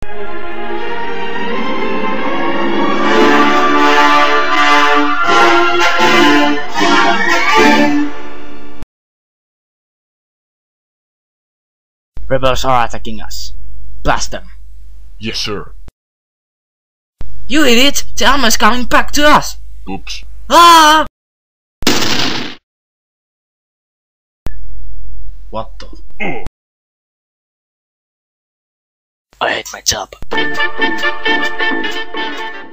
Rebels are attacking us. Blast them. Yes, sir. You idiot! The armor is coming back to us! Oops. Ah! What the? I hate my job.